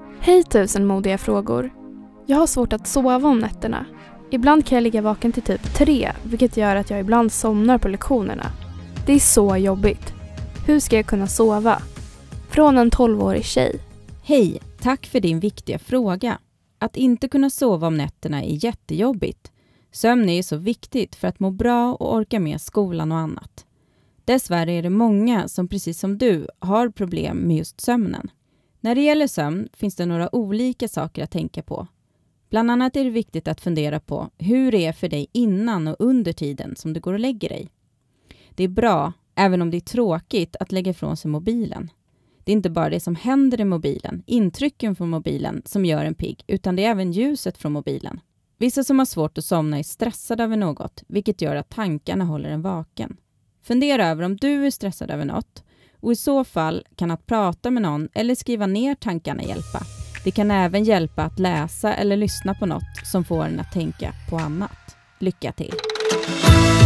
Hej tusen modiga frågor. Jag har svårt att sova om nätterna. Ibland kan jag ligga vaken till typ 3, vilket gör att jag ibland somnar på lektionerna. Det är så jobbigt. Hur ska jag kunna sova? Från en 12-årig tjej. Hej, tack för din viktiga fråga. Att inte kunna sova om nätterna är jättejobbigt. Sömn är ju så viktigt för att må bra och orka med skolan och annat. Dessvärre är det många som precis som du har problem med just sömnen. När det gäller sömn finns det några olika saker att tänka på. Bland annat är det viktigt att fundera på hur det är för dig innan och under tiden som du går och lägger dig. Det är bra, även om det är tråkigt, att lägga ifrån sig mobilen. Det är inte bara det som händer i mobilen, intrycken från mobilen, som gör en pigg, utan det är även ljuset från mobilen. Vissa som har svårt att somna är stressade över något, vilket gör att tankarna håller en vaken. Fundera över om du är stressad över något, och i så fall kan att prata med någon eller skriva ner tankarna hjälpa. Det kan även hjälpa att läsa eller lyssna på något som får en att tänka på annat. Lycka till!